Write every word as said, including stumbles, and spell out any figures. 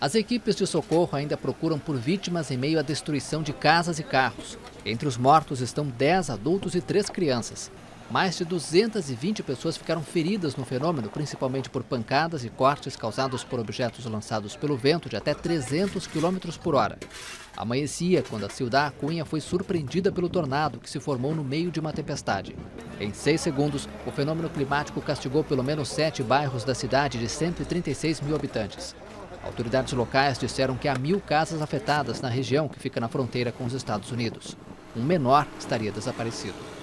As equipes de socorro ainda procuram por vítimas em meio à destruição de casas e carros. Entre os mortos estão dez adultos e três crianças. Mais de duzentas e vinte pessoas ficaram feridas no fenômeno, principalmente por pancadas e cortes causados por objetos lançados pelo vento de até trezentos quilômetros por hora. Amanhecia quando a Ciudad Acuña foi surpreendida pelo tornado que se formou no meio de uma tempestade. Em seis segundos, o fenômeno climático castigou pelo menos sete bairros da cidade de cento e trinta e seis mil habitantes. Autoridades locais disseram que há mil casas afetadas na região que fica na fronteira com os Estados Unidos. Um menor estaria desaparecido.